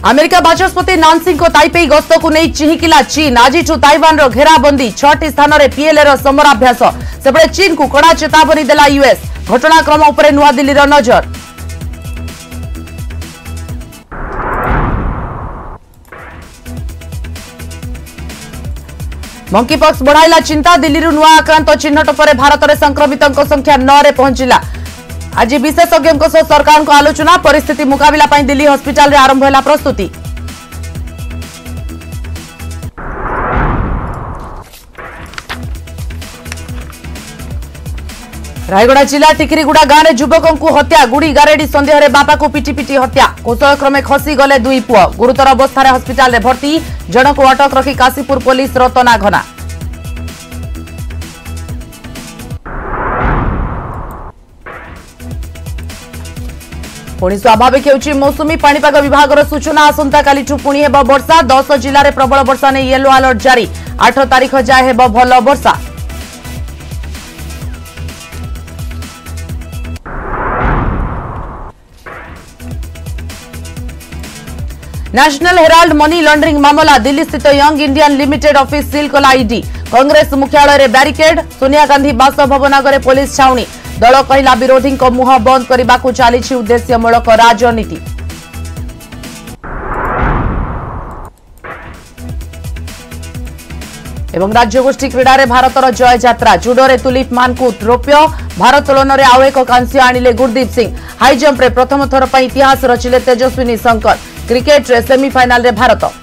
America Bachaspati नानसी Taipei गस्त को नहीं चिहिकिला चीन। आज ताइवान घेराबंदी 6टी स्थान में पीएलए समराभ्यास। सेपटे चीन को कड़ा चेतावनी देला यूएस। घटनाक्रम उपर नुआदिल्ली नजर। मंकीपॉक्स बढ़ाइला चिंता। दिल्ली नुआ आक्रांत चिन्हट पर भारत में संक्रमितों संख्या 9 रे पहुंचला। आज विशेषज्ञों सह सरकार को आलोचना। परिस्थिति मुकाबला पर दिल्ली हॉस्पिटल रे आरंभ होला प्रस्तुति। रायगड़ा जिला टिकरीगुड़ा गांव में युवकों को हत्या। गुड़ी गारेडी संदेह रे बापा को पिटी पिटी हत्या। कौशल क्रमे खसी गले दुई पुआ। गुरुतर अवस्था हॉस्पिटल रे भर्ती। जन को अटक रखी काशीपुर पुलिस तनाघना। पुणी स्वाभाविक होउछि मौसुमी पाणीपाग विभाग सूचना। आसंता काली पुणी हेब वर्षा। 10 जिले में प्रबल वर्षा नहीं येलो अलर्ट जारी। 8 तारीख जाए हेब भल वर्षा। नेशनल हेराल्ड मनी लॉन्ड्रिंग मामला। दिल्ली स्थित young Indian limited office seal कला ईडी। कांग्रेस मुख्यालय रे बैरिकेड। सोनिया गांधी बासभवन आगे पुलिस छाउनी। दल कहला विरोधी मुह बंद करने को चली उद्देश्यमूलक राजनीति। एवं राज्यगोष्ठी क्रीड़ा रे भारतर जय यात्रा। जुडो रे तुलिप मान को रौप्य। भारोत्तोलन रे आउ एक कांस्य आनिले गुरदीप सिंह। हाई जंप रे प्रथम थर पर इतिहास रचिले तेजस्विनी शंकर। क्रिकेट रे सेमीफाइनल रे भारत।